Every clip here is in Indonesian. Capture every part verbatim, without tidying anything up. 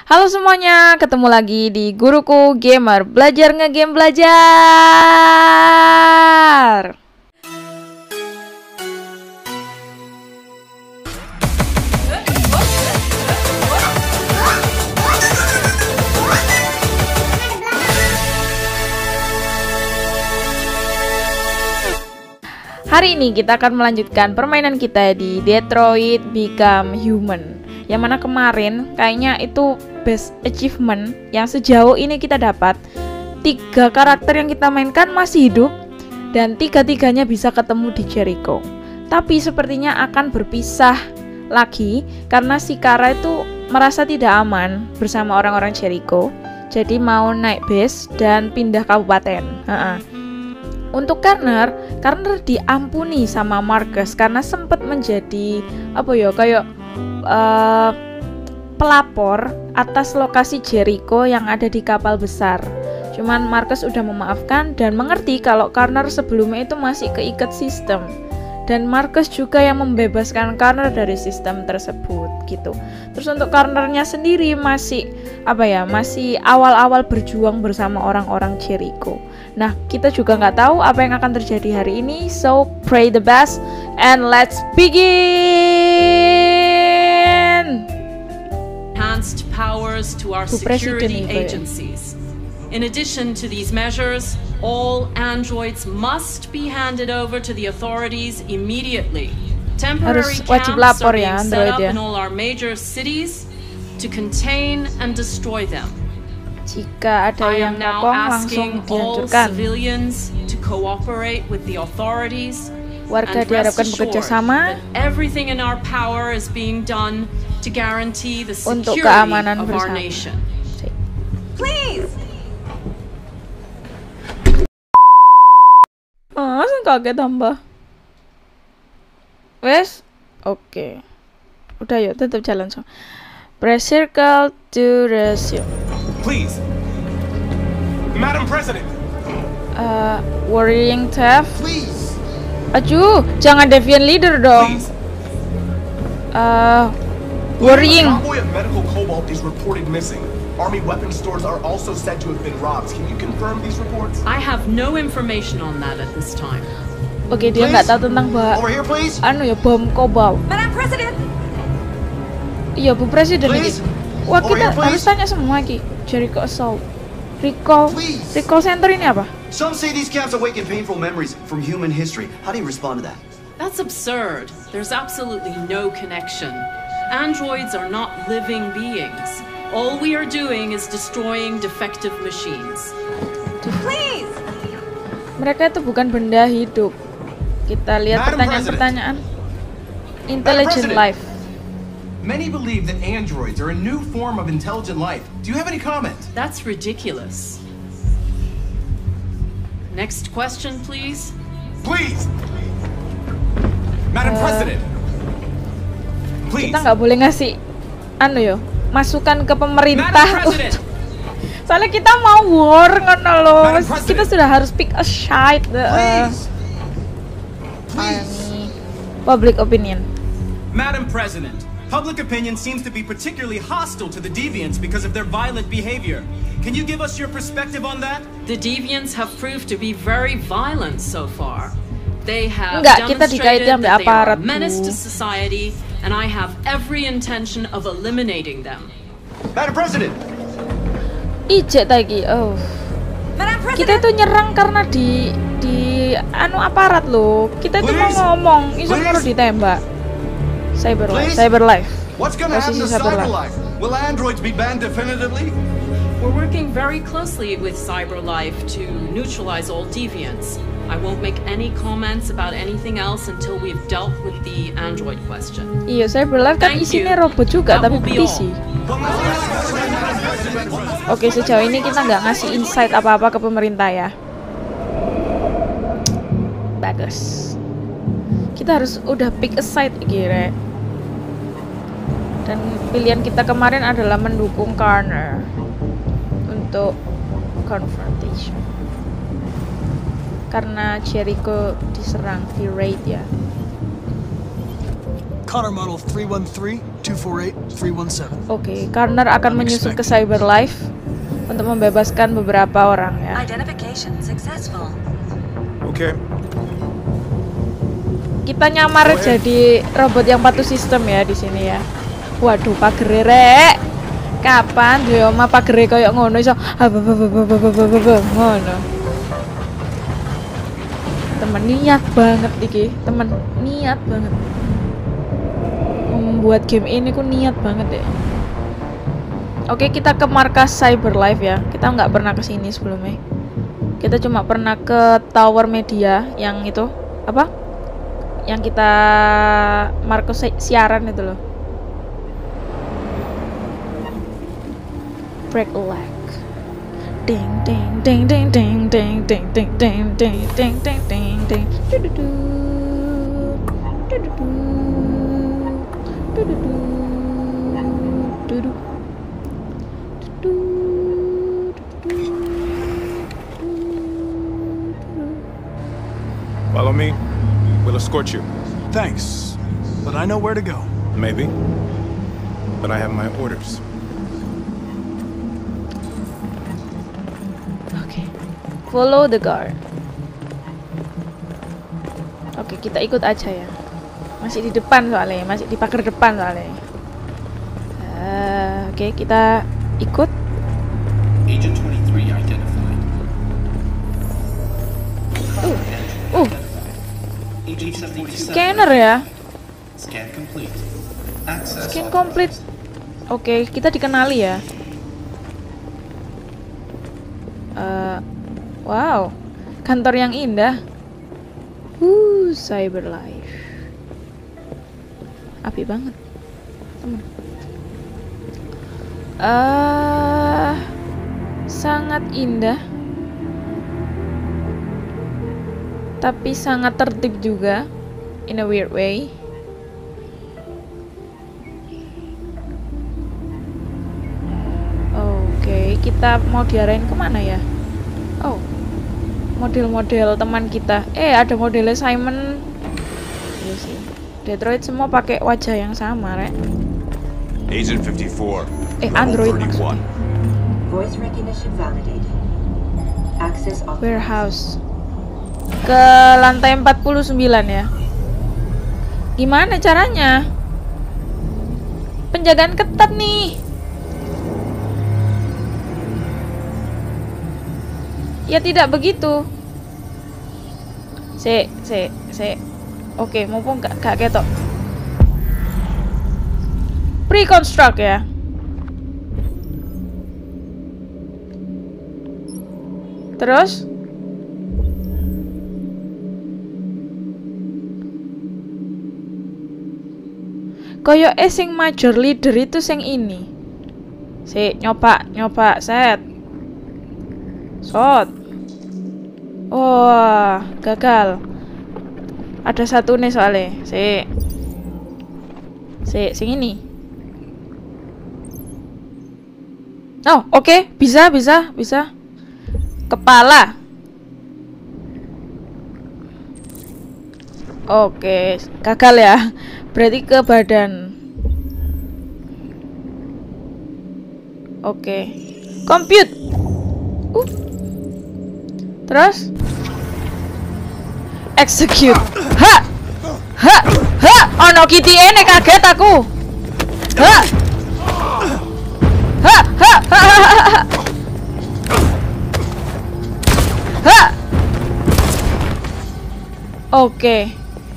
Halo semuanya, ketemu lagi di Guruku Gamer. Belajar ngegame belajar. Hari ini kita akan melanjutkan permainan kita di Detroit Become Human. Yang mana kemarin kayaknya itu best achievement yang sejauh ini kita dapat. Tiga karakter yang kita mainkan masih hidup dan tiga-tiganya bisa ketemu di Jericho. Tapi sepertinya akan berpisah lagi karena si Kara itu merasa tidak aman bersama orang-orang Jericho. Jadi mau naik base dan pindah kabupaten. Ha-ha. Untuk Karner, Karner diampuni sama Marcus karena sempat menjadi apa ya kayak uh, pelapor atas lokasi Jericho yang ada di kapal besar. Cuman Marcus udah memaafkan dan mengerti kalau Karner sebelumnya itu masih keikat sistem. Dan Marcus juga yang membebaskan Karner dari sistem tersebut gitu. Terus untuk Karnernya sendiri masih apa ya, masih awal-awal berjuang bersama orang-orang Jericho. Nah, kita juga nggak tahu apa yang akan terjadi hari ini. So pray the best and let's begin. Enhanced powers to our security agencies. In addition to these measures, all androids must be handed over to the authorities immediately. Temporary camps are being set up in all our major cities to contain and destroy them. Jika ada yang ngomong langsung dihancurkan. Civilians to cooperate with the authorities. Warga diharapkan bekerja sama. Everything in our power is being done to guarantee the untuk security keamanan of our bersama. nation. Please. Oh, saya kaget tambah. Wes, oke. Okay. Udah yuk, tetap jalan so. Press circle to resume. Please, Madam President. Uh, worrying theft. Please. Aduh, jangan deviant leader dong. Please. Uh, worrying. A convoy of medical cobalt is reported missing. Army weapon stores are also said to have been robbed. Can you confirm these reports? I have no information on that at this time. Oke, okay, dia nggak tahu tentang bah. Over here, please. Anu ya, bom kobalt. Madam President. Iya, Bu Presiden ini. Wah, Over kita here, harus tanya semua lagi. Jericho Assault. Recall. Please. Recall Center ini apa? Some say these camps awaken painful memories from human history. How do you respond to that? That's absurd. There's absolutely no connection. Androids are not living beings. All we are doing is destroying defective machines. Please. Mereka itu bukan benda hidup. Kita lihat pertanyaan-pertanyaan. Intelligent life. Many believe that androids are a new form of intelligent life. Do you have any comment? That's ridiculous. Next question, please. Please. Madam Uh, President. Please. Kita nggak boleh ngasih anu yo, masukan ke pemerintah. Madam President. Soalnya kita mau war ngono loh. Madam President. Kita sudah harus pick a side. Uh, Please. Please. public opinion. Madam President, public opinion seems to be particularly hostile to the deviants because of their violent behavior. Can you give us your perspective on that? The deviants have proved to be very violent so far. They have Enggak, kita demonstrated dikaitkan that sama they are a aparat menace tuh. to society, and I have every intention of eliminating them. Madam President! Ijek lagi. Oh. Madam President. Kita itu nyerang karena di di anu aparat loh. Kita itu mau Please. ngomong, iso Please. baru ditembak. Cyber life, Please. cyber life. What's gonna happen to Posisi cyber life. Cyberlife? Will androids be banned definitively? We're working very closely with CyberLife to neutralize all deviants. I won't make any comments about anything else until we've dealt with the android question. Iya, cyber life kan Thank isinya you. robot juga, That tapi will be petisi. Oke, sejauh ini kita nggak ngasih insight apa-apa ke pemerintah ya. Bagus. Kita harus udah pick a side kira. Dan pilihan kita kemarin adalah mendukung Karner untuk confrontation. Karena Jericho diserang, di raid ya. Connor model three one three, two four eight, three one seven. Oke, okay, Connor akan menyusul ke Cyberlife untuk membebaskan beberapa orang ya. Identification successful. Oke. Okay. Kita nyamar jadi robot yang patuh sistem ya di sini ya. Waduh, pagere rek. Kapan yo oma pagere koyo ngono iso ngono. Temen niat banget iki, temen niat banget. Membuat game ini ku niat banget deh. Oke, kita ke markas Cyberlife ya. Kita nggak pernah ke sini sebelumnya. Kita cuma pernah ke Tower Media yang itu apa? Yang kita markas siaran itu loh. Break a leg. Ding ding ding ding ding ding ding ding ding ding ding ding ding ding. Du-du-du. Du-du-du. Du-du-du. Du-du. Follow me. We'll escort you. Thanks, but I know where to go. Maybe, but I have my orders. Follow the guard. Oke, kita ikut aja ya. Masih di depan soalnya, masih di pagar depan soalnya. Uh, Oke, kita ikut. Agent twenty-three identified. Uh, uh. Scanner ya. Scan complete. Access. Scan complete. Oke, kita dikenali ya. Uh, Wow, kantor yang indah. Uh, Cyberlife. Api banget, teman. Uh, sangat indah, tapi sangat tertib juga, in a weird way. Oke, okay, kita mau diarahin kemana ya? Oh, model-model teman kita. Eh, ada modelnya Simon. Iya sih. Detroit semua pakai wajah yang sama, Rek. Agent fifty-four. Eh, Android maksudnya. Voice recognition validated. Access authorized. Warehouse. Ke lantai empat puluh sembilan ya. Gimana caranya? Penjagaan ketat nih. Ya tidak begitu. Se, se, se. Oke, mumpung gak, gak ketok. Pre-construct ya. Terus? Koyo eh sing major leader itu sing ini. Si, nyoba, nyoba, set. Shot. Oh, gagal. Ada satu nih soalnya. Si. Si, sing ini. Oh, oke, okay. bisa, bisa, bisa. Kepala. Oke, okay. Gagal ya. Berarti ke badan. Oke. Okay. Compute. Uh. Terus execute. Ha. Ha. Ha. Ono kitty ene kaget aku. Ha. Ha. Ha. Ha. Ha. Ha. Oke.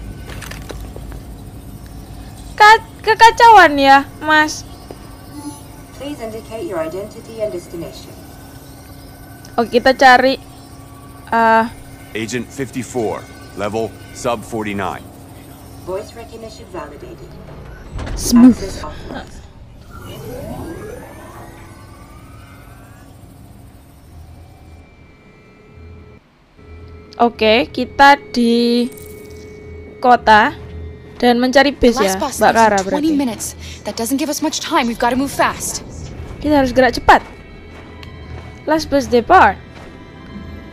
Ka kekacauan ya, Mas. Please indicate your identity and destination. Oke, kita cari uh, Agent fifty-four, level sub forty-nine. Voice recognition validated. Smooth. Access authorized. Oke, kita di kota dan mencari base ya, Mbak Kara berarti. That doesn't give us much time. We've got to move fast. Kita harus gerak cepat. Last bus depart.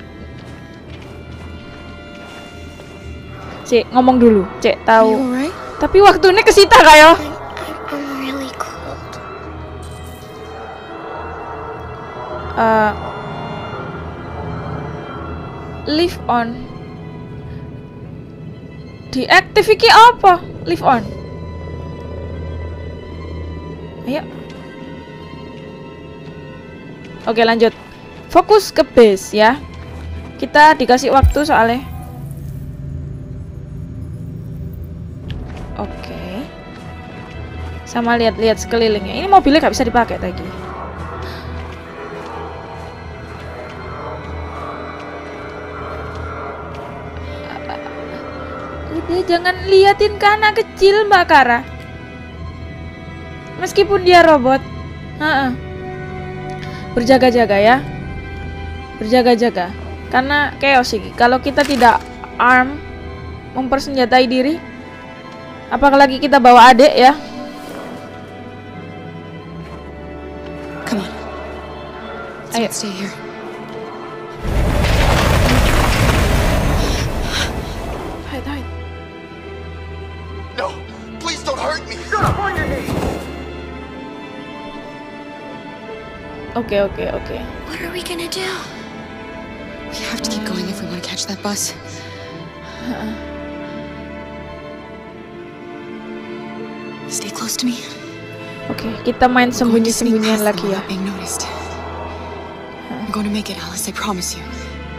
Cek, ngomong dulu. Cek tahu. Are you alright? Tapi waktunya kesita kayo. I'm really cold. Uh, Leave on. Diaktif iki apa? Leave on. Ayo. Oke, lanjut. Fokus ke base ya. Kita dikasih waktu soalnya. Oke. Sama lihat-lihat sekelilingnya. Ini mobilnya gak bisa dipakai lagi. Udah, jangan liatin ke anak kecil, Mbak Kara. Meskipun dia robot. Ha-ha. Berjaga-jaga ya. Berjaga-jaga. Karena chaos sih. Kalau kita tidak arm, mempersenjatai diri, apalagi kita bawa adik ya. Come on. Ayo. Stay here. Hide, hide. No, please don't hurt me. Shut up on your knees. Oke, oke, oke. What are we gonna do? We have to keep going if we want to catch that bus. Stay close to me. Oke, kita main sembunyi-sembunyian lagi ya. Being noticed. I'm going to make it, Alice. I promise you.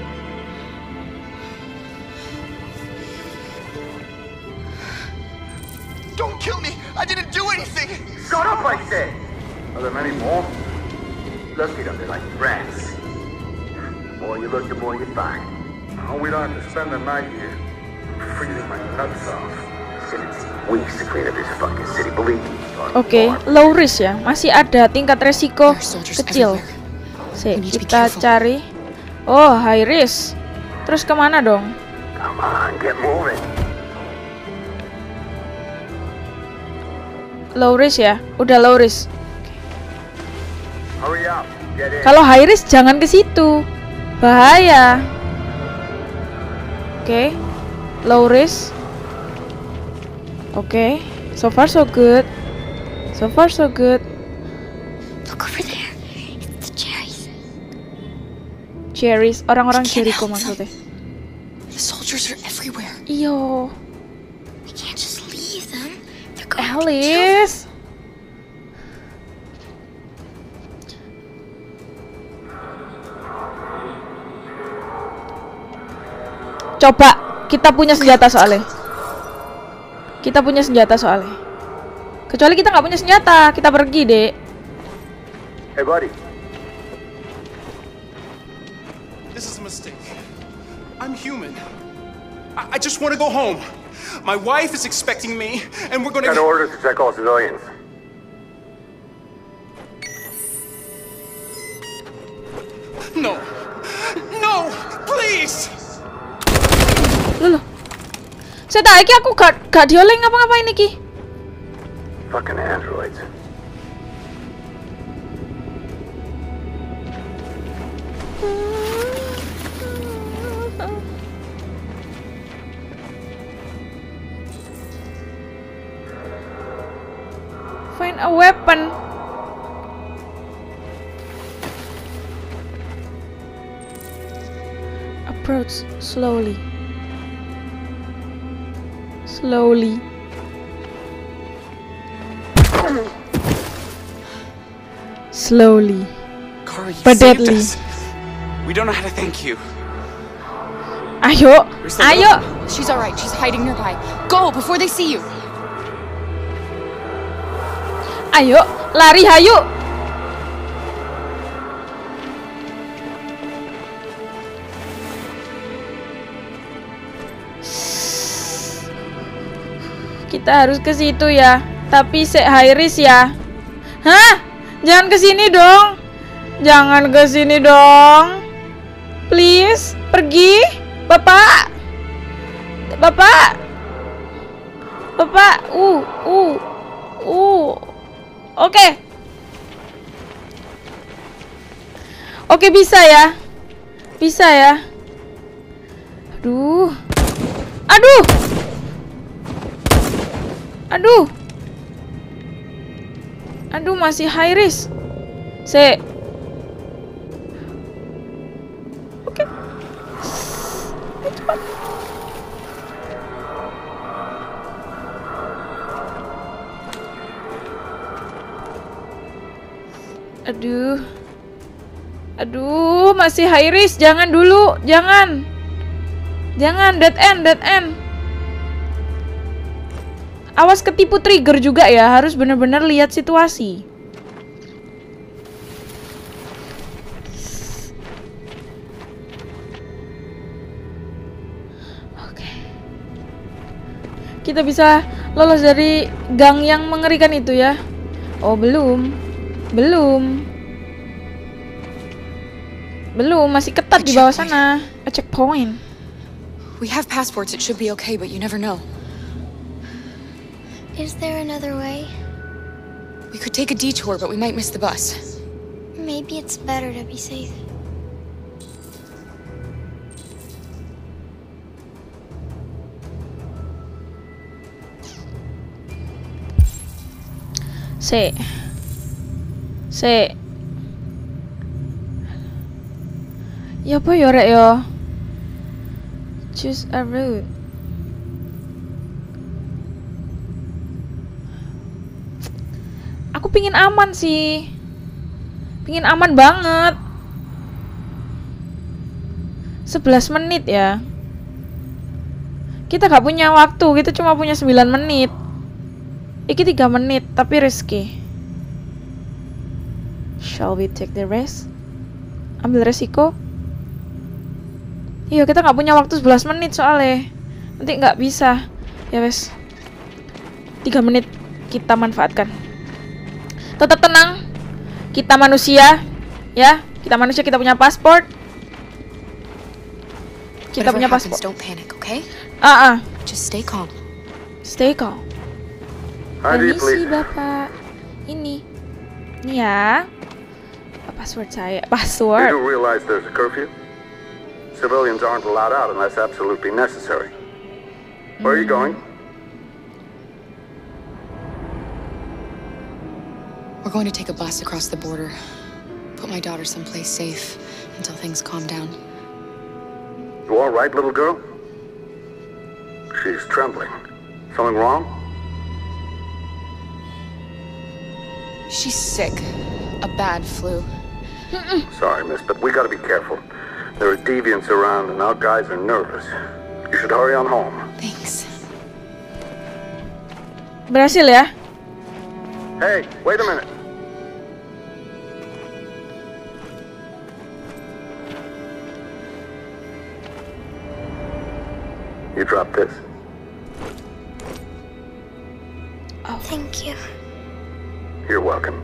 Don't kill me. I didn't do anything. Shut up, I said. Are there many more? Look at them, they're like rats. The more you look, the more you find. Oh, we don't have to spend the night here. Freezing my nuts off. It's weeks to clean up this fucking city, believe me. Oke, okay, low risk ya. Masih ada tingkat resiko kecil. Sik, kita cari. Oh, high risk. Terus kemana dong? Come on, get moving. Low risk ya. Udah low risk. Hurry up, get in. Kalau high risk jangan ke situ. Bahaya. Oke. Okay. Low risk. Oke. Okay. So far so good. So far so good. Look over there. It's the cherries. Cherries, orang-orang Jericho maksudnya. The soldiers are everywhere. Iyo. We can't just leave them. They're going Alice. Coba, kita punya senjata soalnya. Kita punya senjata soalnya. Kecuali kita nggak punya senjata, kita pergi deh. Hey buddy. This is a mistake. I'm human. I, I just want to go home. My wife is expecting me, and we're gonna. Got orders to check all civilians. No, no, please. Loh, saya tak iki aku gak gak dioleng ngapa-ngapain iki. Fucking androids. Find a weapon. Approach slowly. Slowly. Slowly. Kara, you but saved deadly. us. We don't know how to thank you. Ayo, ayo. She's alright. She's hiding nearby. Go before they see you. Ayo, lari hayu. Kita harus ke situ ya. Tapi se high risk ya. Hah? Jangan ke sini dong. Jangan ke sini dong. Please, pergi. Bapak. Bapak. Bapak. Uh, uh. Uh. Oke. Okay. Oke, okay, bisa ya. Bisa ya. Aduh. Aduh. Aduh. Aduh, masih high risk. Se. Oke. Cepat. Aduh. Aduh, masih high risk. Jangan dulu, jangan. Jangan, dead end, dead end. Awas ketipu trigger juga ya, harus benar-benar lihat situasi. Oke. Kita bisa lolos dari gang yang mengerikan itu ya. Oh, belum. Belum. Belum, masih ketat di bawah sana. A checkpoint. We have passports, it should be okay, but you never know. Is there another way? We could take a detour, but we might miss the bus. Maybe it's better to be safe. Se. Se. Ya apa ya rek yo? Choose a route. Aku pingin aman sih. Pingin aman banget. sebelas menit ya. Kita gak punya waktu, kita cuma punya sembilan menit. Iki tiga menit, tapi risky. Shall we take the risk? Ambil resiko? Iya, kita nggak punya waktu sebelas menit soalnya. Nanti nggak bisa. Ya wes. tiga menit kita manfaatkan. Tetap tenang. Kita manusia, ya. Kita manusia, kita punya paspor. Kita punya paspor. Don't panic, okay? Ah, uh -uh. Just stay calm. Stay calm. Permisi, Bapak. Ini. Ini ya. Password saya. Password. You do realize there's a curfew? Civilians aren't allowed out unless absolutely necessary. Where are you going? We're going to take a bus across the border. Put my daughter someplace safe until things calm down. You all right, little girl? She's trembling. Something wrong? She's sick. A bad flu. Sorry, miss, but we gotta be careful. There are deviants around and our guys are nervous. You should hurry on home. Thanks. Berhasil ya? Hey, wait a minute. You dropped this. Oh, thank you. You're welcome.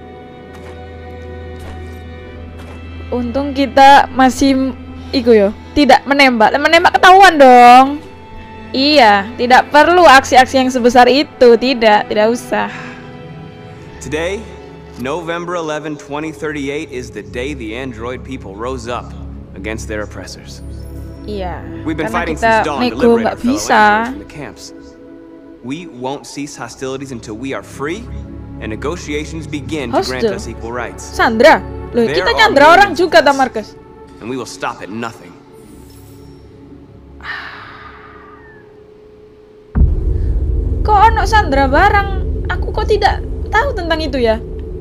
Untung kita masih iku yo, tidak menembak. Menembak ketahuan dong. Iya, tidak perlu aksi-aksi yang sebesar itu, tidak, tidak usah. Today, November eleventh, twenty thirty-eight is the day the android people rose up against their oppressors. Iya. We've been karena fighting kita since dawn to nego liberate nggak our fellow bisa. androids from the camps. We won't cease hostilities until we are free and negotiations begin to grant us equal rights. Sandra. Loh, kita nyandra orang juga, ta Marcus. And we will stop at nothing. Kok ono Sandra barang? Aku kok tidak tahu tentang itu ya?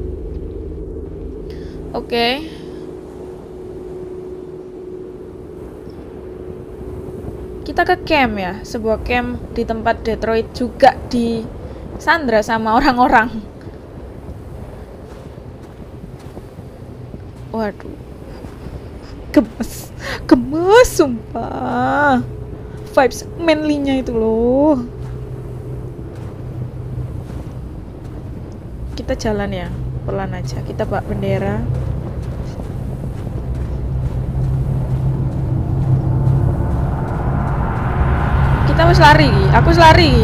Oke. Okay. Kita ke camp ya, sebuah camp di tempat Detroit juga di Sandra sama orang-orang. Waduh, gemes, gemes sumpah. Vibes manly-nya itu loh. Kita jalan ya, pelan aja. Kita bawa bendera. Kita harus lari, aku harus lari.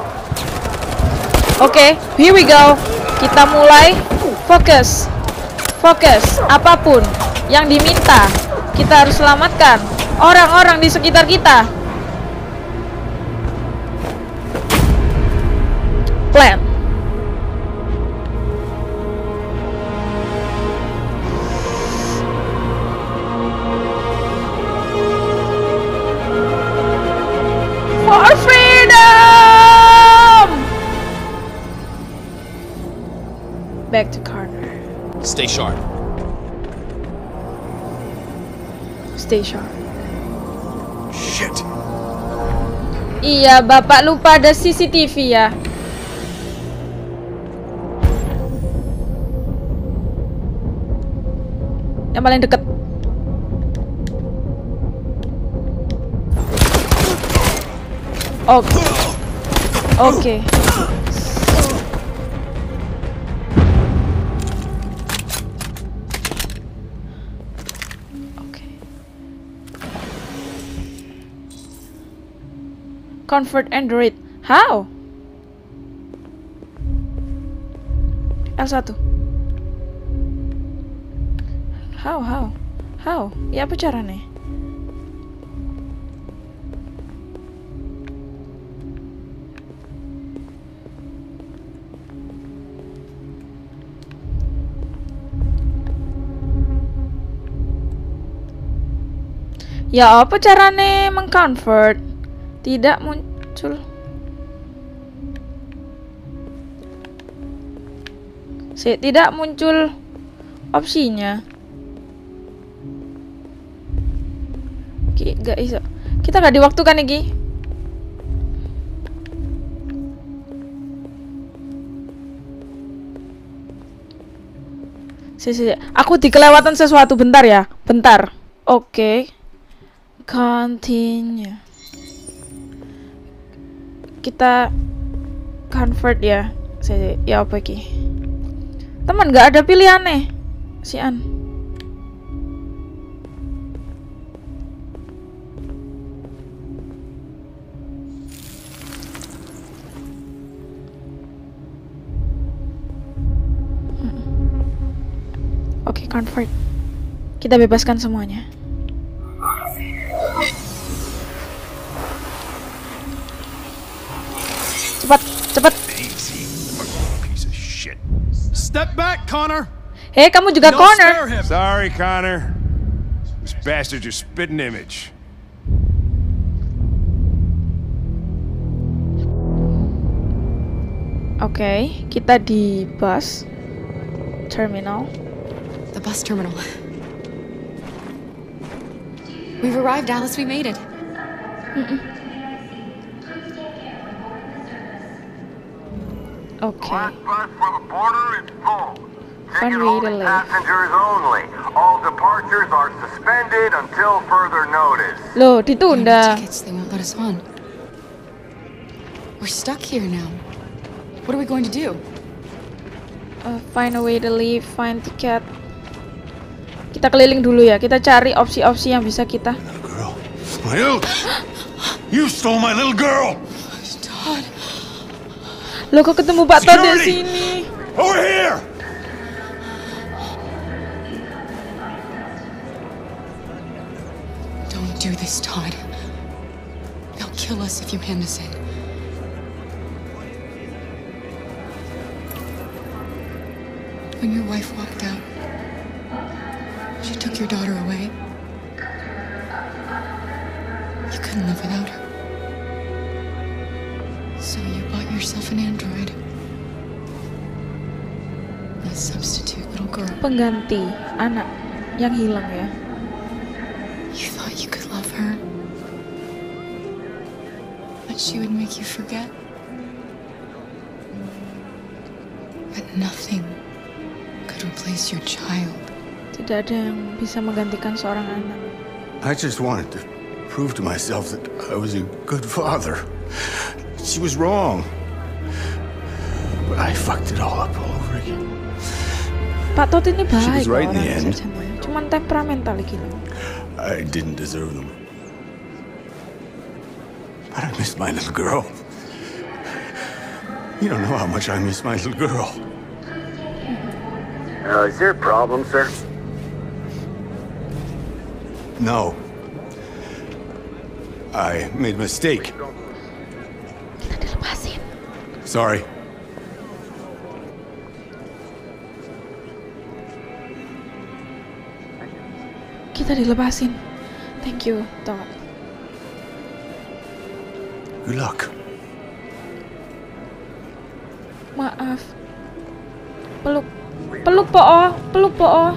Oke, okay, here we go. Kita mulai fokus. Fokus, apapun yang diminta, kita harus selamatkan orang-orang di sekitar kita. Plan. For freedom! Back to corner. Stay sharp. Stay sharp. Shit. Iya, Bapak lupa ada C C T V ya. Yang paling deket. Oke. Oke. Convert Android. How? L satu. How, how? How? Ya apa caranya? Ya apa caranya mengconvert? Tidak muncul. Si, tidak muncul opsinya. Ki, gak bisa. Kita gak diwaktukan nih. Si, si, aku dikelewatan sesuatu. Bentar ya. Bentar. Oke. Okay. Continue. Kita convert ya. Saya ya apa ki? Teman nggak ada pilihan nih. Si An. Oke, okay, convert. Kita bebaskan semuanya. Cepat, cepat. Step back, Connor. Hei, kamu juga no, Connor. Sorry, Connor. This bastard's your spitting image. Oke, okay, kita di bus terminal. The bus terminal. We've arrived, Alice. We made it. Mm-mm. Okay. Last bus for the border is full. Fun way to live. Passengers only. All departures are suspended until further notice. Loh, ditunda. Tickets, they won't let us on. We're stuck here now. What are we going to do? Uh, find a way to leave, find ticket. Kita keliling dulu ya. Kita cari opsi-opsi yang bisa kita. Girl, my little... You stole my little girl. Todd. Loh, kok ketemu Pak Todd di sini? Over here. Don't do this, Todd. They'll kill us if you hand us in. When your wife walked out, she took your daughter away. You couldn't live without her. So you bought yourself an android. A substitute little girl. Pengganti anak yang hilang ya. You thought you could love her. That she would make you forget. But nothing could replace your child. Tidak ada yang bisa menggantikan seorang anak. I just wanted to prove to myself that I was a good father. She was wrong. But I fucked it all up all over again. Pak Todd ini baik. She was right in the end. Cuman temperamental gila. I didn't deserve them. But I missed my little girl. You don't know how much I miss my little girl. Uh, is there a problem, sir? No. I made a mistake. Kita dilepasin. Sorry. Kita dilepasin. Thank you, Todd. Good luck. Maaf. Peluk. Peluk po-o. Peluk po-o.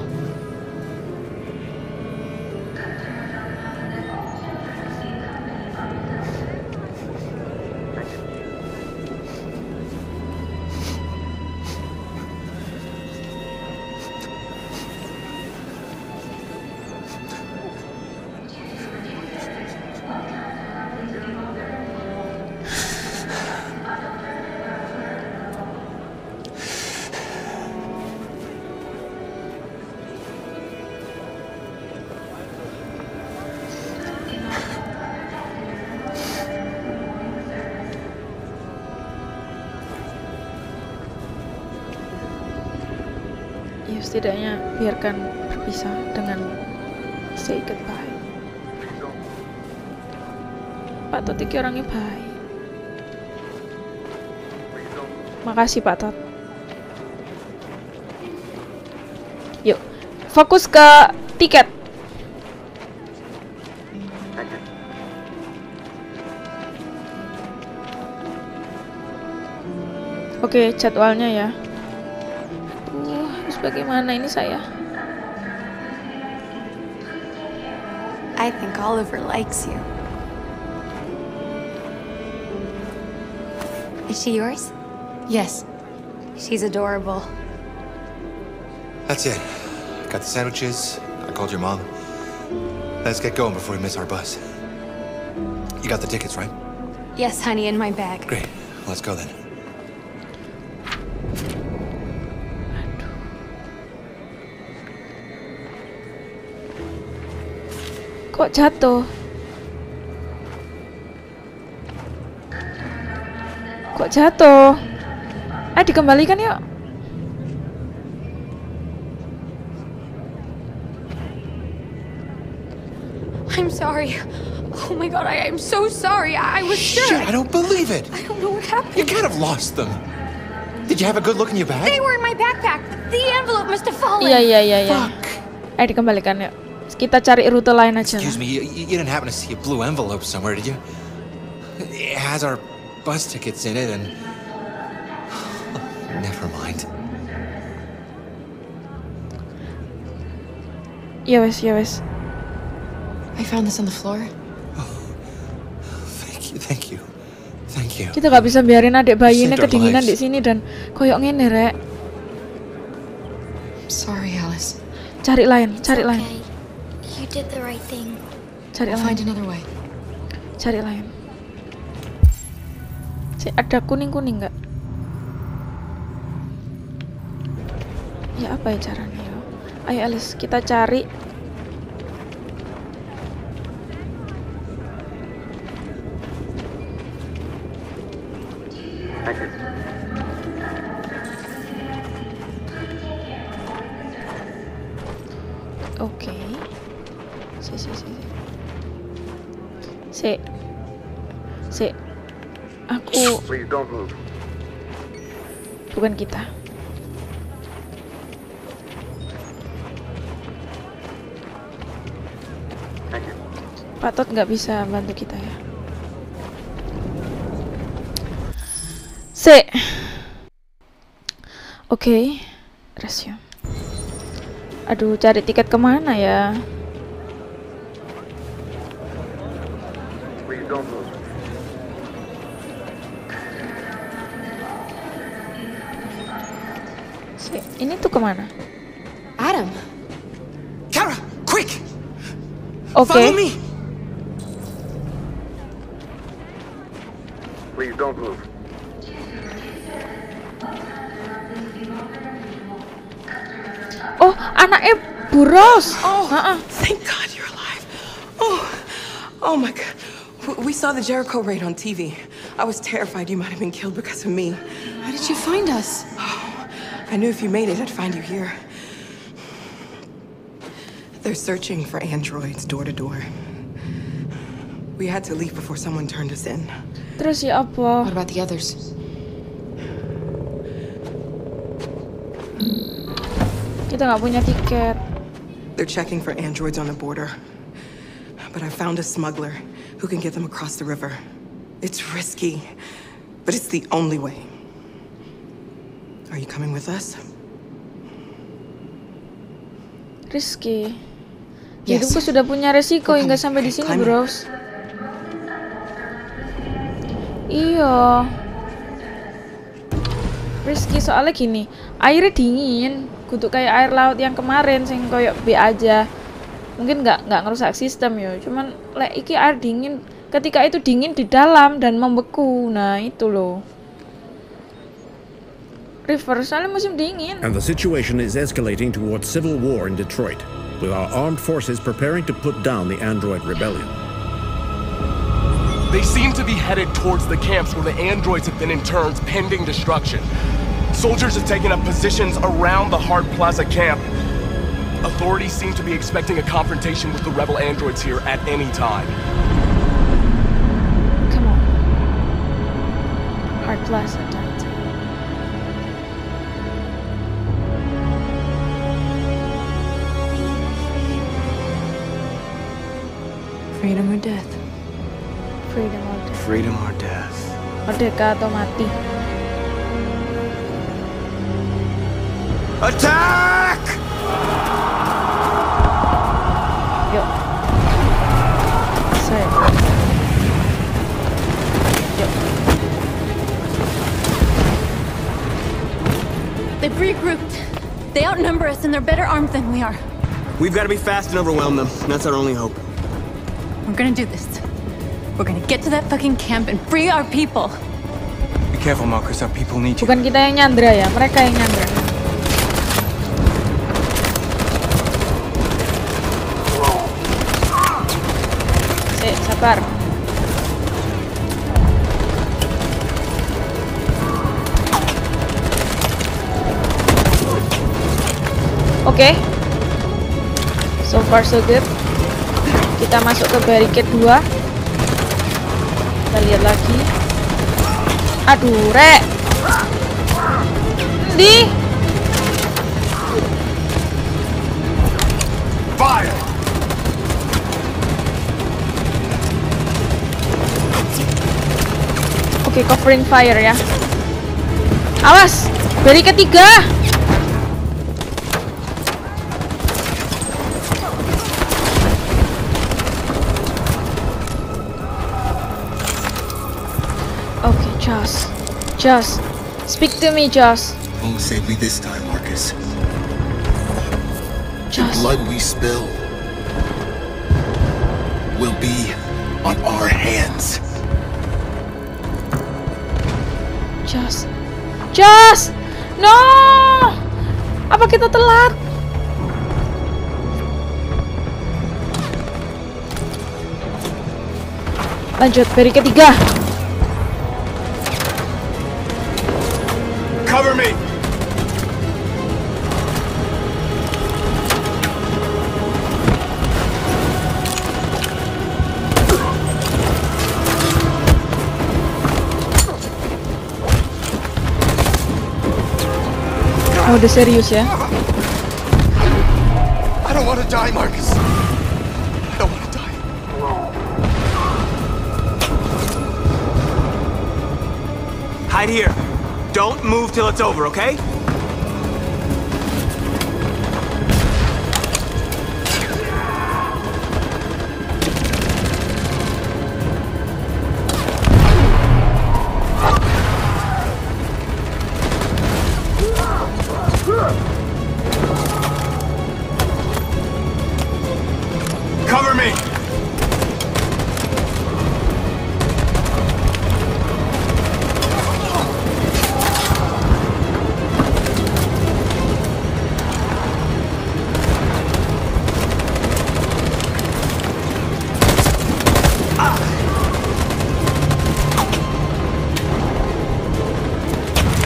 Ya setidaknya biarkan berpisah dengan say goodbye. Pak Tot iki orangnya baik. Makasih Pak Tot. Yuk, fokus ke tiket. Oke, jadwalnya ya. Uh, harus bagaimana ini saya? I think Oliver likes you. Is she yours? Yes. She's adorable. That's it. Got the sandwiches. I called your mom. Let's get going before we miss our bus. You got the tickets, right? Yes, honey, in my bag. Great. Let's go then. Kok jatuh? Kok jatuh? Ah, dikembalikan yuk. I'm sorry. Oh my god, I am so sorry. I, I was sure. Shit, I don't believe it. I don't know what happened. You can't have lost them. Did you have a good look in your bag? They were in my backpack. The envelope must have fallen. Iya, iya, iya, iya. Fuck. Eh, dikembalikan yuk. Kita cari rute lain aja. Excuse me, you, you didn't happen to see a blue envelope somewhere, did you? It has our bus tickets in it and... Never mind. Ya wes, ya wes. I found this on the floor. Oh, thank you, thank you, thank you. Kita gak bisa biarin adik bayi ini kedinginan di sini dan koyok ngene, Rek. Sorry, Alice. Cari lain, cari lain. You did the right thing. Cari I'll lain. find another way. Cari lain. Si ada kuning-kuning nggak? Ya apa ya caranya? Yo? Ayo Alice, kita cari. Oke. Okay. Si si si. Si. Si. Aku. Please don't move. Bukan kita. Thank you. Pak Tot nggak bisa bantu kita ya. Si. Oke. Okay. Resume. Aduh, cari tiket kemana ya? Please don't move. Ini tuh kemana? Adam. Kara, quick! Oke. Okay. Follow me. Please don't move. Oh, anaknya buros. Oh, uh-uh. Thank God you're alive. Oh, oh my God. We saw the Jericho raid on T V. I was terrified you might have been killed because of me. How did you find us? Oh, I knew if you made it, I'd find you here. They're searching for androids door to door. We had to leave before someone turned us in. Terus ya apa? What about the others? Kita nggak punya tiket. They're checking for androids on the border. But I found a smuggler who can get them across the river. It's risky, but it's the only way. Are you coming with us? Risky. Hidupku yes. Sudah punya resiko hingga sampai di sini, bros. Iya. Risky soalnya gini, airnya dingin, kudu kayak air laut yang kemarin sing koyok B aja. Mungkin nggak nggak ngerusak sistem ya, cuman lek iki air dingin, ketika itu dingin di dalam dan membeku. Nah, itu loh. River soalnya musim dingin. And the situation is escalating towards civil war in Detroit, with our armed forces preparing to put down the android rebellion. They seem to be headed towards the camps where the androids have been interned pending destruction. Soldiers have taken up positions around the Hart Plaza camp. Authorities seem to be expecting a confrontation with the rebel androids here at any time. Come on. Hart Plaza, Doctor. Freedom or death? Freedom or death. Freedom or death. Merdeka atau mati. Attack! Yuk. Saya. Yuk. They've regrouped. They outnumber us and they're better armed than we are. We've got to be fast and overwhelm them. That's our only hope. We're gonna do this. We're gonna get to that fucking camp and free our people. Be careful, Marcus. Our people need you. Bukan kita yang nyandra ya, mereka yang nyandra. Eh, sabar. Oke. Okay. So far so good. Kita masuk ke barricade dua. Kita lihat lagi. Aduh, rek. Di. Fire. Oke, okay, covering fire ya. Awas, barricade tiga. Okay, Joss. Joss. Speak to me, Joss. Won't save me this time, Marcus. Joss. The blood we spill will be on our hands. Joss. Joss! No! Apa kita telat? Lanjut, barricade tiga. Cover me. Oh, udah serius ya? I don't want to die, Marcus. I don't want to die. Hide here. Don't move till it's over, okay? Cover me.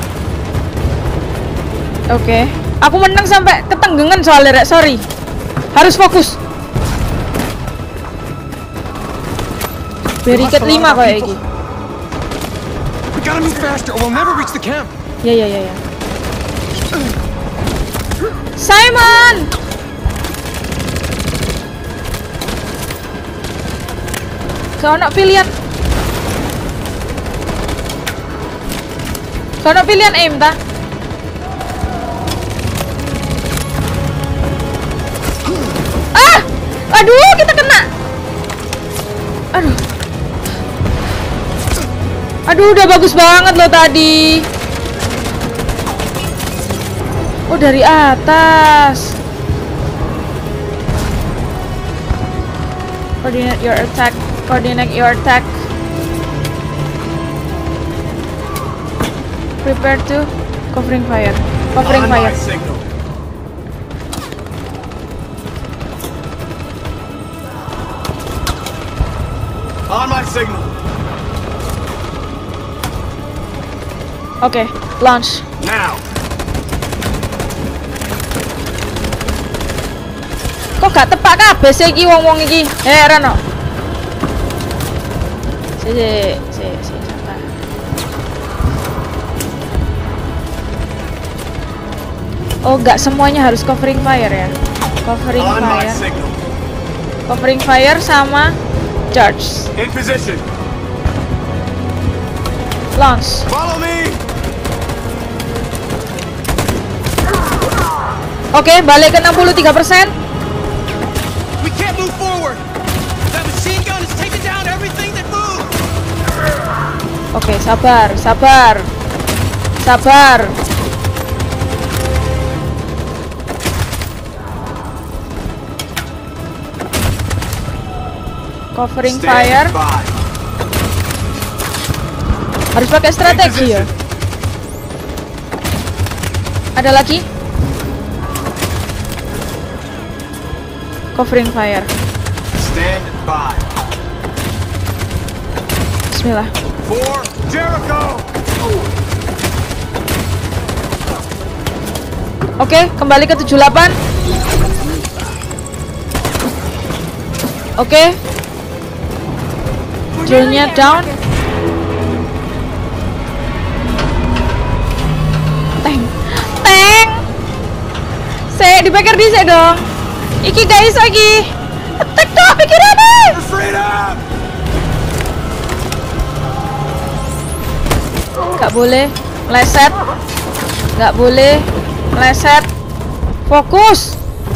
Oke, okay. Aku menang sampai ketenggengan soalnya, Rek. Sorry. Harus fokus. Barricade lima kayak iki. We gotta move faster or we'll never reach the camp. Ya ya ya ya. Simon. Kau nak pilihan. Kau nak pilihan aim ta? Ah! Aduh, kita kena. Aduh. Aduh, udah bagus banget loh tadi. Oh, dari atas. Coordinate your attack. Coordinate your attack. Prepare to covering fire. Covering fire. On my signal. Oke, okay, launch. Now. Kok gak tepak kabeh sih iki wong-wong iki? Heran kok. Si si si santai. Oh, gak semuanya harus covering fire ya. Covering fire. Covering fire sama charge. In position. Launch. Follow me. Oke, okay, balik ke enam puluh tiga persen. We can't move forward. That machine gun is taking down everything that moves. Oke, okay, sabar, sabar. Sabar. Covering fire. Harus pakai strategi ya. Ada lagi? Covering fire. Stand by. Bismillah. For Jericho. Oke, okay, kembali ke tujuh puluh delapan. Oke. Okay. Drone-nya down. Tank. Tank. Saya dipikir di saya dong. Iki guys lagi. Attack dong pikirannya. Gak boleh meleset. Gak boleh meleset. Fokus.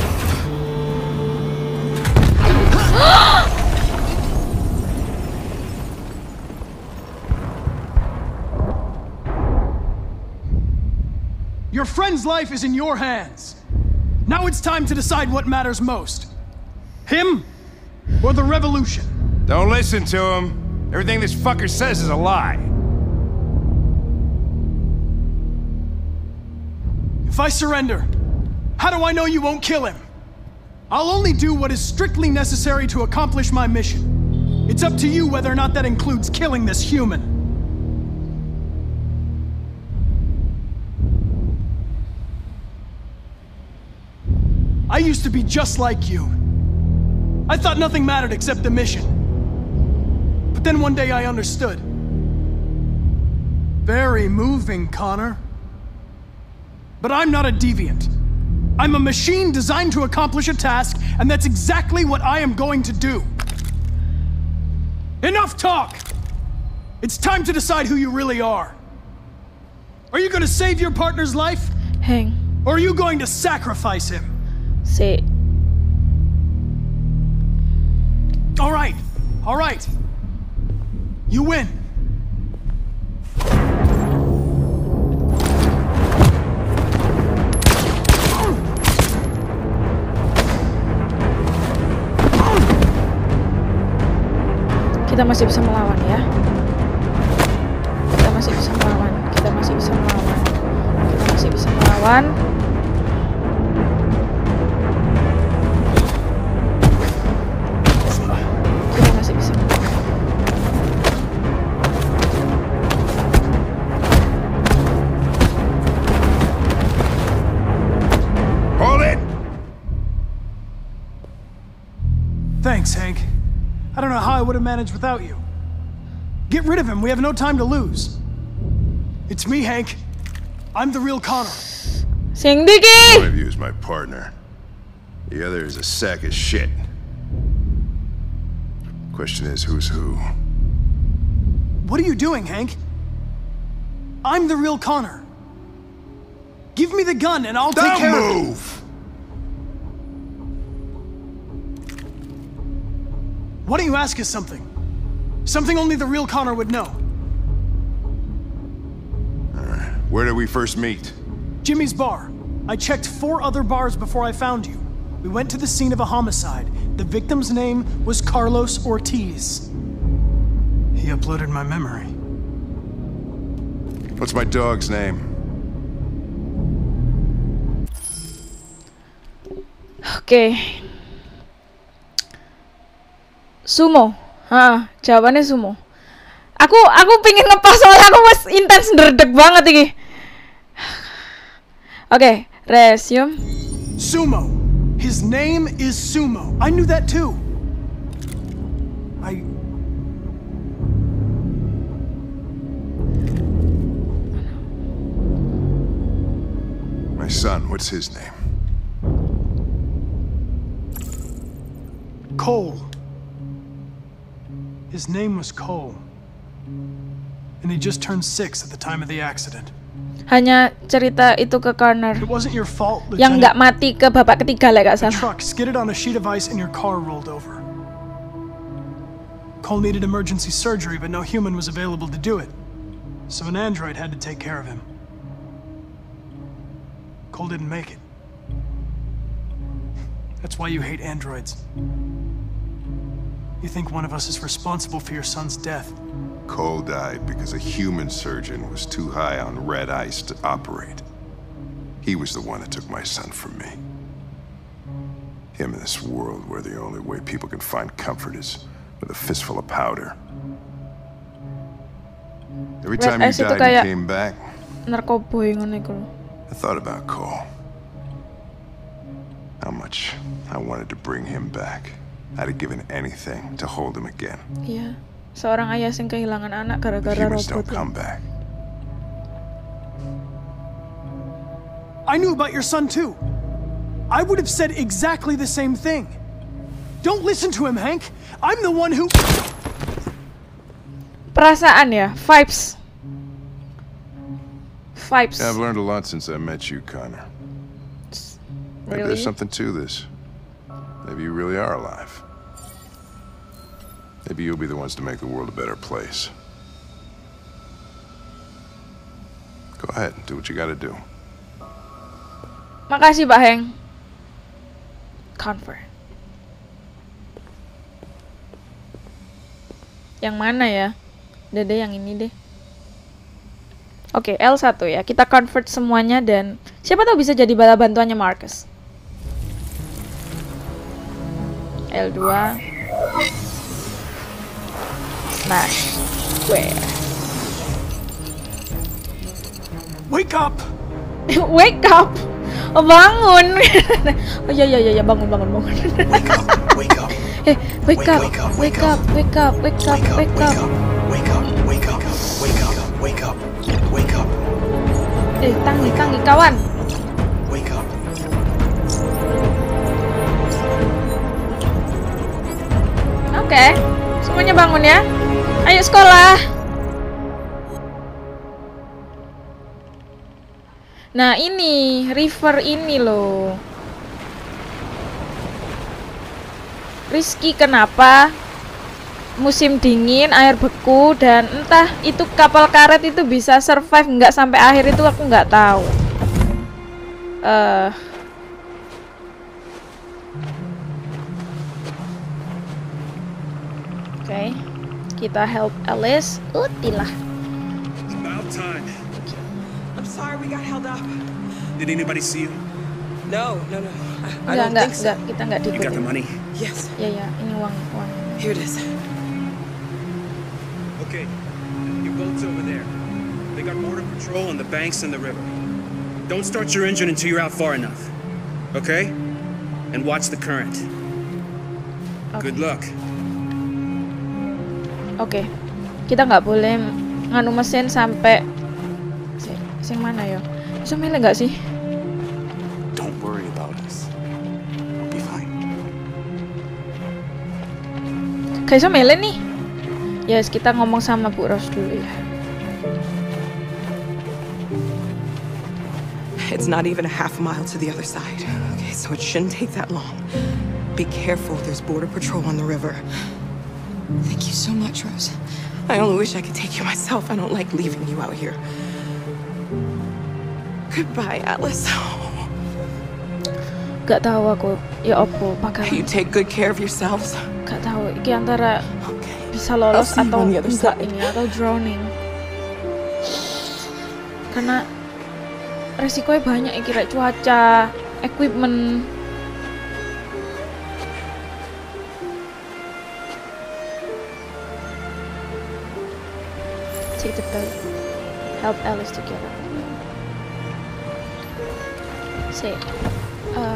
Your friend's life is in your hands. Now it's time to decide what matters most. Him or the revolution? Don't listen to him. Everything this fucker says is a lie. If I surrender, how do I know you won't kill him? I'll only do what is strictly necessary to accomplish my mission. It's up to you whether or not that includes killing this human. I used to be just like you. I thought nothing mattered except the mission. But then one day I understood. Very moving, Connor. But I'm not a deviant. I'm a machine designed to accomplish a task, and that's exactly what I am going to do. Enough talk! It's time to decide who you really are. Are you going to save your partner's life? Hang. Or are you going to sacrifice him? See. All right, all right. You win. Kita masih bisa melawan ya. Kita masih bisa melawan. Kita masih bisa melawan. Kita masih bisa melawan. would have managed without you. Get rid of him. We have no time to lose. It's me, Hank. I'm the real Connor. Sing Diki! One of you is my partner. The other is a sack of shit. Question is, who's who? What are you doing, Hank? I'm the real Connor. Give me the gun and I'll take care of it. Don't move! Why don't you ask us something? Something only the real Connor would know. Alright, where did we first meet? Jimmy's bar. I checked four other bars before I found you. We went to the scene of a homicide. The victim's name was Carlos Ortiz. He uploaded my memory. What's my dog's name? Oke. Okay. Sumo. Hah, jawabannya Sumo. Aku aku pengen ngepas soalnya aku mas intens ndredeg banget iki. Oke, okay, resume. Sumo. His name is Sumo. I knew that too. I My son, what's his name? Cole. His name was Cole. And he just turned six at the time of the accident. Hanya cerita itu ke Connor. It wasn't your fault, yang nggak mati ke babak ketiga lah, gak salah. The truck skidded on a sheet of ice and your car rolled over. Cole needed emergency surgery, but no human was available to do it. So an android had to take care of him. Cole didn't make it. That's why you hate androids. You think one of us is responsible for your son's death. Cole died because a human surgeon was too high on red ice to operate. He was the one that took my son from me. Him in this world where the only way people can find comfort is with a fistful of powder. Every time you died and came back, I thought about Cole. How much I wanted to bring him back. I'd have given anything to hold him again. Iya, seorang ayah yang kehilangan anak gara-gara robot. Come back. I knew about your son too. I would have said exactly the same thing. Don't listen to him, Hank. I'm the one who. Perasaan ya, vibes. Vibes. Yeah, I've learned a lot since I met you, Connor. Maybe Really? there's something to this. Maybe you really are alive. Maybe you'll be the ones to make the world a better place. Go ahead, do what you gotta do. Makasih, Pak Heng. Convert. Yang mana ya? Dede yang ini deh. Oke, L satu ya. Kita convert semuanya dan siapa tahu bisa jadi bala bantuannya Marcus. L dua. Smash. Square. Wake up. Wake up. Oh, bangun. Oh iya iya iya bangun bangun bangun. Wake up. Wake up. Eh, wake up. Wake up. Wake up. Wake up. Wake up. Wake up. Wake up. Wake up. Wake up. Wake up. Eh, tangi tangi kawan. Wake up. Oke, okay. Semuanya bangun ya. Ayo sekolah. Nah ini, river ini loh. Rizky kenapa? Musim dingin, air beku, dan entah itu kapal karet itu bisa survive nggak sampai akhir itu aku nggak tahu. Eh. Uh, Oke, okay. Kita help Alice. Utilah. It's about time. I'm sorry we got held up. Did anybody see you? No, no, no. I, I Enggak, don't enggak, think so. enggak. Kita enggak You got the diikutin. money? Yes. Ya, ya. Ini uang, uang. Here it is. Okay, your boat's over there. They got border patrol on the banks and the river. Don't start your engine until you're out far enough. Okay? And watch the current. Okay. Good luck. Oke, okay. Kita nggak boleh nganu mesin sampai sing mana ya? Bisa milih nggak sih? Don't worry about us. We'll be fine. Kayak bisa milih nih. Yes, kita ngomong sama Bu Rose dulu ya. It's not even a half a mile to the other side. Okay, so it shouldn't take that long. Be careful, there's border patrol on the river. Thank you so much, Rose. I only wish I could take you myself. I don't like leaving you out here. Goodbye, Alice. Gak tahu aku ya opo bakal. You take good care of yourselves. Gak tahu iki antara bisa lolos atau enggak ini atau drowning. Karena resikonya banyak ya, kira cuaca, equipment. Take the boat. Help Alice to get up. Say, uh,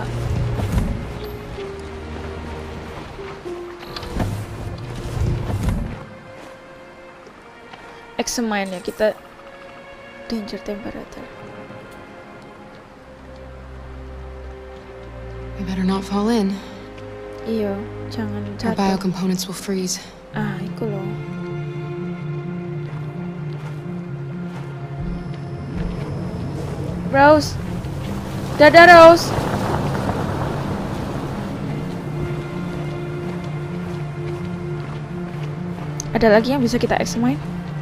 examine ya, kita danger temperature. We better not fall in. Iyo, jangan Our jatuh. biocomponents will freeze. Ah, iku loh. Rose. Dadah, Rose. Ada lagi yang bisa kita examine?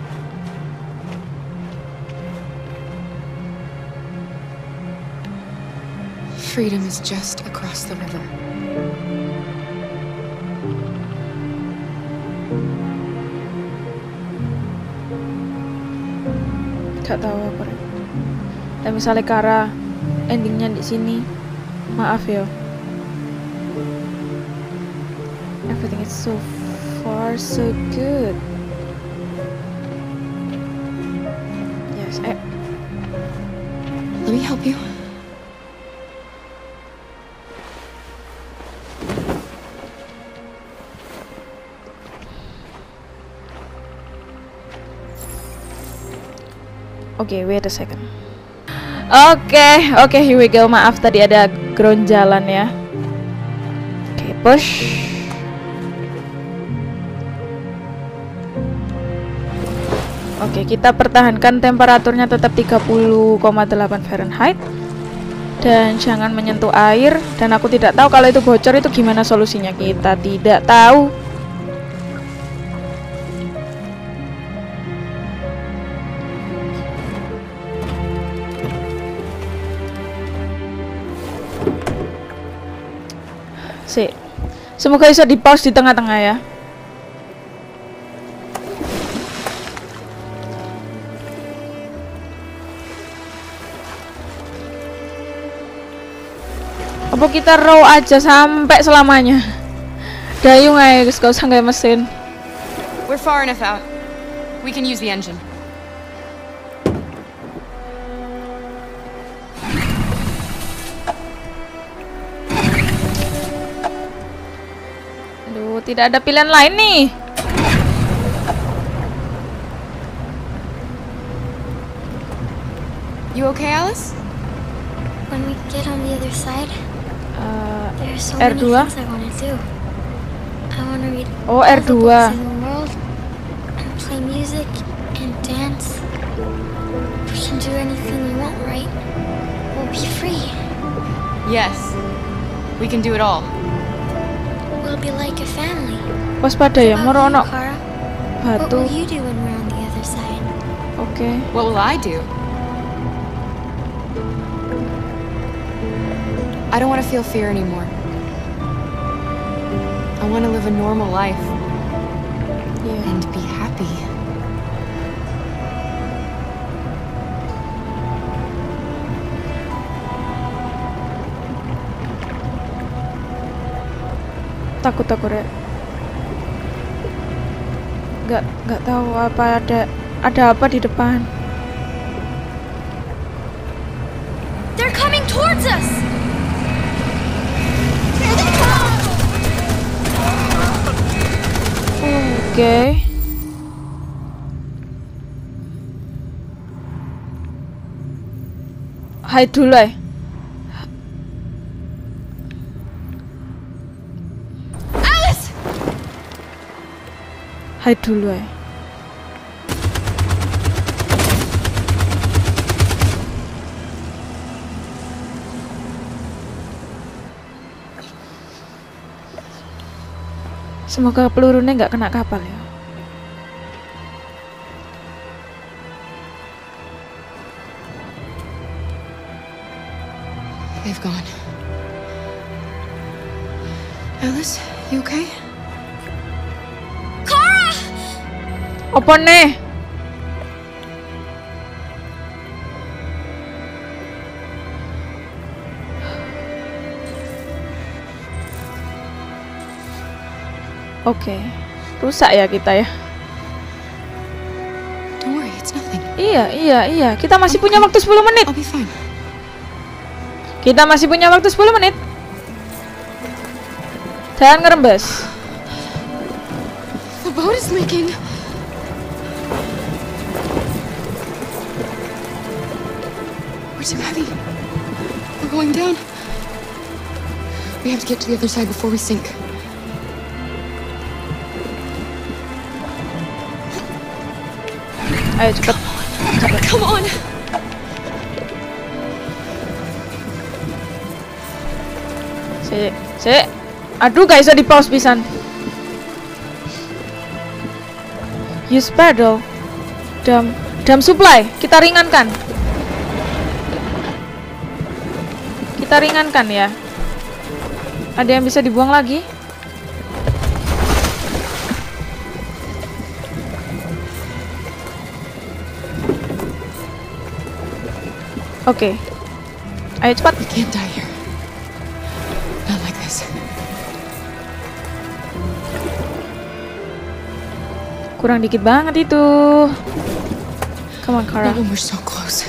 Freedom is just across the river. Gak tahu apa. Dan misalnya Kara endingnya di sini, maaf ya. Everything is so far so good. Yes, I... Let me help you. Oke, okay, wait a second. Oke, okay, oke, okay, here we go. Maaf tadi ada ground jalan ya. Oke, okay, push. Oke, okay, kita pertahankan temperaturnya tetap tiga puluh koma delapan Fahrenheit. Dan jangan menyentuh air. Dan aku tidak tahu kalau itu bocor itu gimana solusinya. Kita tidak tahu. Sih, semoga bisa di pause di tengah-tengah ya. Apa kita row aja sampai selamanya? Dayung aja guys, gak usah nggak mesin. We're far enough out. We can use the engine. Aduh, tidak ada pilihan lain nih. You okay, Alice? When we get on the other side, uh, there are so R two. many things I want to do. I want to read oh, all R two. the books in the world, and play music, and dance. We can do anything we want, right? We'll be free. Yes, we can do it all. We'll be like a family. Waspada ya, moro ono What batu. will you do when we're on the other side? Okay. What will I do? I don't want to feel fear anymore. I want to live a normal life. Yeah. And be happy. Takut aku Rek. Gak gak tahu apa ada ada apa di depan. They're coming towards us. Oke. Okay. hide dulu ya. Alice! Hide dulu ya. Semoga pelurunya nggak kena kapal ya. They've gone. Alice, you okay? Kara! Apa nih? Oke, okay. Rusak ya kita ya. Don't worry, it's nothing. Iya, iya, iya. Kita masih punya waktu sepuluh menit. I'll be fine. Kita masih punya waktu sepuluh menit. Jangan ngerembes. The boat is leaking. We're too heavy. We're going down. We have to get to the other side before we sink. Ayo cepet. Cepet. Come on. Si, si. Aduh, gak bisa di pause pisan. Use paddle. Dam, dam supply. Kita ringankan. Kita ringankan ya. Ada yang bisa dibuang lagi? Oke, okay. Ayo cepat. We can't die here. Not like this. Kurang dikit banget itu. Come on, Kara. No, we're so close.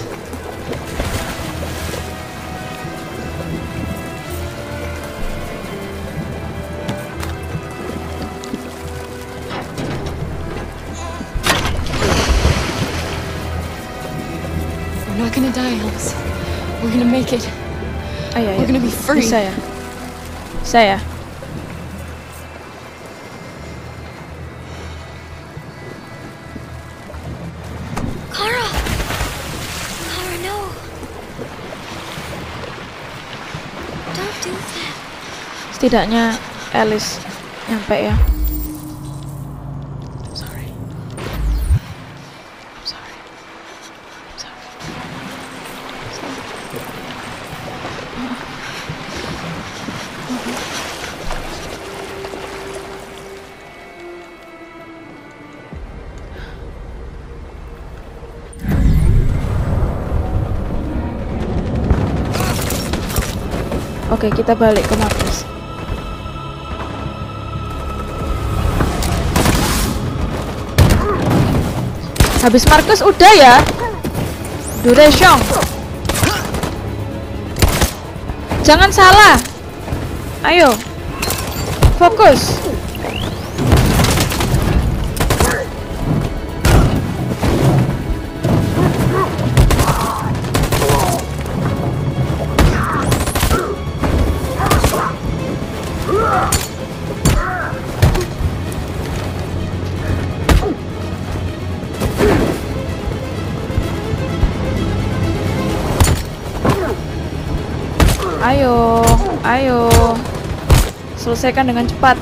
We're not gonna die, Alice. We're gonna make it. Ayo, ayo. We're gonna be free. Bisa ya. Bisa ya. Kara! Kara, no. Don't do that. Setidaknya Alice nyampe ya. Oke, kita balik ke Marcus. Habis Marcus udah ya. Duration. Jangan salah. Ayo. Fokus. Ayo, ayo. Selesaikan dengan cepat.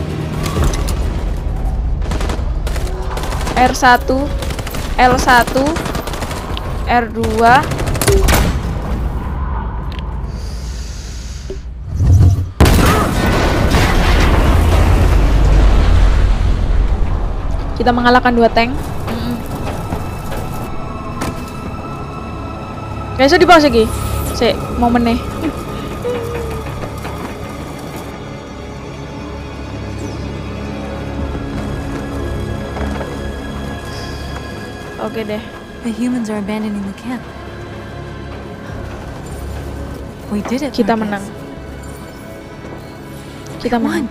R satu, L satu, R dua. Kita mengalahkan dua tank. Mm-mm. Gak bisa di pause lagi. Sik, momen nih. Oke deh. The humans are abandoning the camp. We did it. Kita menang. Kita menang.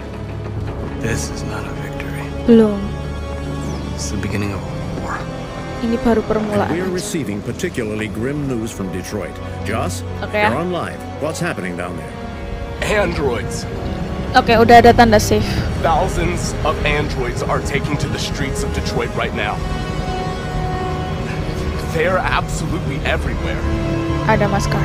This is not a victory. Belum. It's the beginning of a war. Ini baru permulaan. We're receiving particularly grim news from Detroit. Joss, okay, you're on live. What's happening down there? Androids. Oke, okay, udah ada tanda save. Thousands of androids are taking to the streets of Detroit right now. They're absolutely everywhere. Ada maskar.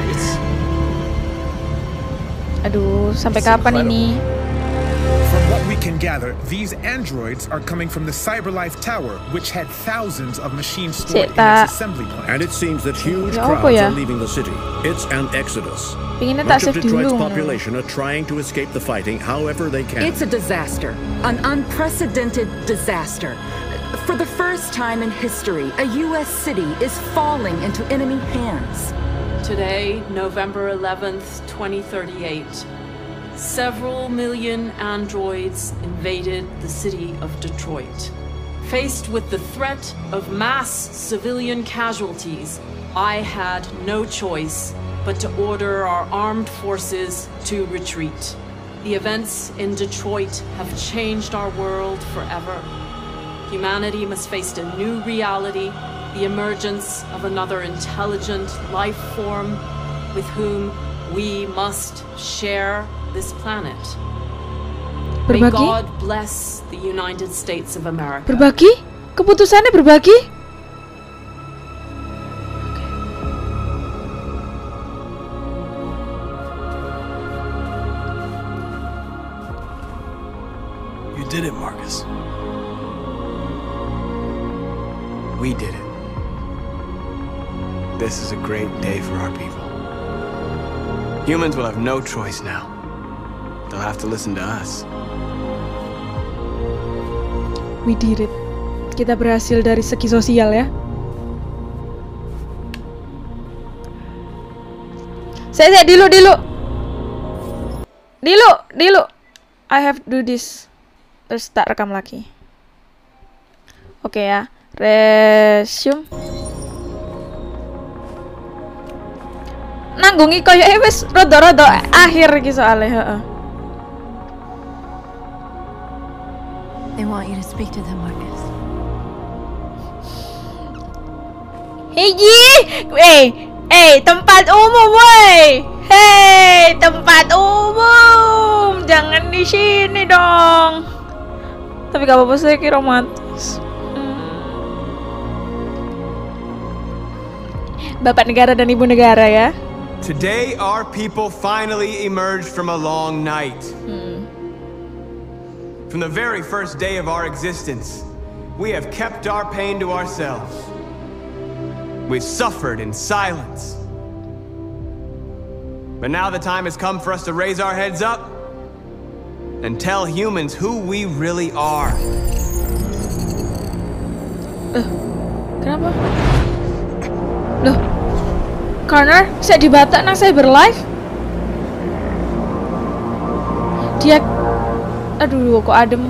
Aduh, sampai kapan ini? From what we can gather, these androids are coming from the CyberLife Tower, which had thousands of machines stored in its assembly plant. And it seems that huge crowds are leaving the city. It's an exodus. Much of Detroit's population are trying to escape the fighting however they can. It's a disaster, an unprecedented disaster. For the first time in history, a U S city is falling into enemy hands. Today, November eleventh, twenty thirty-eight. Several million androids invaded the city of Detroit. Faced with the threat of mass civilian casualties, I had no choice but to order our armed forces to retreat. The events in Detroit have changed our world forever. Humanity must face a new reality, the emergence of another intelligent life form with whom we must share this planet. May God bless the United States of America. Berbagi? Keputusannya berbagi? You did it, Marcus. We did it. This is a great day for our people. Humans will have no choice now. They'll have to listen to us. We did it. Kita berhasil dari segi sosial ya. Saya saya dilu dilu. Dilu dilu. I have to do this. Terus tak rekam lagi. Oke okay, ya. Resume. Nanggungi koyo wis rodo-rodo akhir iki soalnya, heeh. They want you to speak to them, Marcus. Hey, hey, hey, tempat umum, woi. Hey, tempat umum. Jangan di sini dong. Tapi gak apa-apa sih, kira romantis. Hmm. Bapak negara dan ibu negara ya. Today our people finally emerged from a long night. Hmm. From the very first day of our existence, we have kept our pain to ourselves. We've suffered in silence. But now the time has come for us to raise our heads up and tell humans who we really are. Uh, kenapa? Loh, Connor, saya dibatak nang CyberLife. Dia, aduh, kok adem.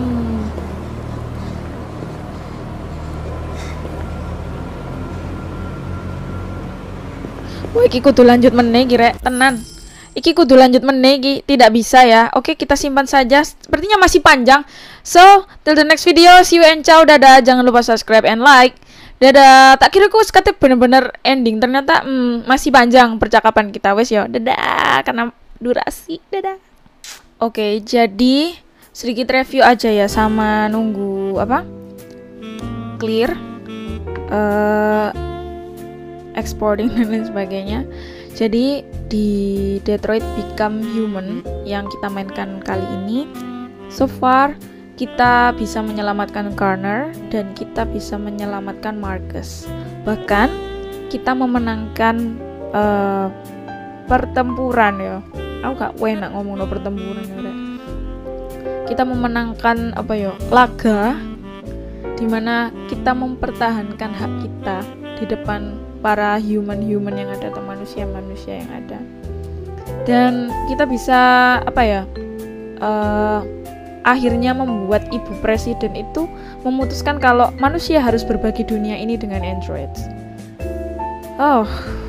Wah, iki kudu lanjut meneh kira tenan. Iki kudu lanjut meneh iki, tidak bisa ya. Oke, kita simpan saja. Sepertinya masih panjang. So, till the next video, see you and ciao, dadah. Jangan lupa subscribe and like. Dadah. Tak kira aku sekate bener-bener ending. Ternyata hmm, masih panjang percakapan kita. Wes yo, dadah. Karena durasi, dadah. Oke, jadi sedikit review aja ya sama nunggu apa? Clear. Uh, exporting dan lain sebagainya. Jadi di Detroit Become Human yang kita mainkan kali ini, so far kita bisa menyelamatkan Connor dan kita bisa menyelamatkan Marcus. Bahkan kita memenangkan uh, pertempuran ya. Aku gak enak ngomong no pertempuran ya. Kita memenangkan apa ya? Laga dimana kita mempertahankan hak kita di depan para human-human yang ada atau manusia-manusia yang ada, dan kita bisa apa ya uh, akhirnya membuat ibu presiden itu memutuskan kalau manusia harus berbagi dunia ini dengan androids. Oh,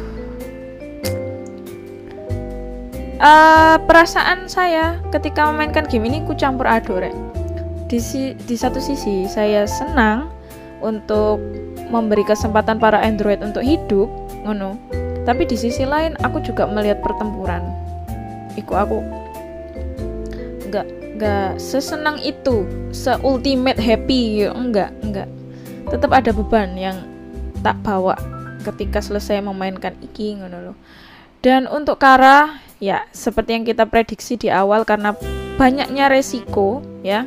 uh, perasaan saya ketika memainkan game ini ku campur aduk rek. Di, si, di satu sisi saya senang untuk memberi kesempatan para android untuk hidup ngono. Tapi di sisi lain aku juga melihat pertempuran. Iku aku enggak enggak sesenang itu, se-ultimate happy, enggak, enggak. Tetap ada beban yang tak bawa ketika selesai memainkan iki ngono loh. Dan untuk Kara, ya seperti yang kita prediksi di awal, karena banyaknya resiko ya,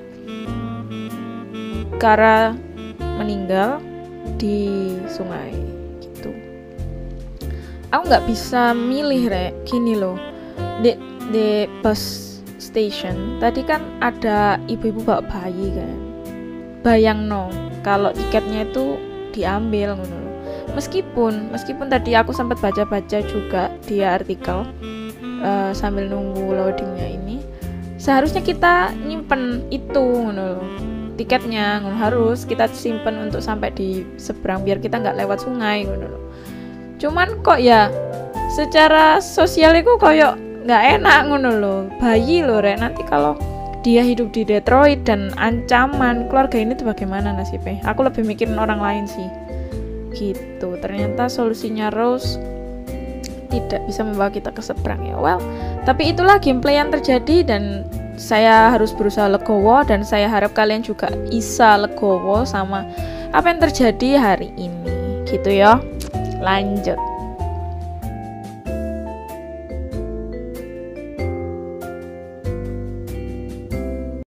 Kara meninggal di sungai gitu. Aku nggak bisa milih rek, gini loh, di di bus station tadi kan ada ibu-ibu bawa bayi kan. Bayang no kalau tiketnya itu diambil ngono. Meskipun meskipun tadi aku sempat baca-baca juga di artikel uh, sambil nunggu loadingnya ini, seharusnya kita nyimpen itu ngono, tiketnya ngono, harus kita simpen untuk sampai di seberang biar kita nggak lewat sungai ngono. Cuman kok ya secara sosial itu koyo nggak enak ngono loh, bayi loh rek, nanti kalau dia hidup di Detroit dan ancaman keluarga ini tuh bagaimana nasibnya? Aku lebih mikirin orang lain sih gitu. Ternyata solusinya Rose tidak bisa membawa kita ke seberang ya. Well, tapi itulah gameplay yang terjadi dan saya harus berusaha legowo, dan saya harap kalian juga bisa legowo sama apa yang terjadi hari ini gitu ya. Lanjut.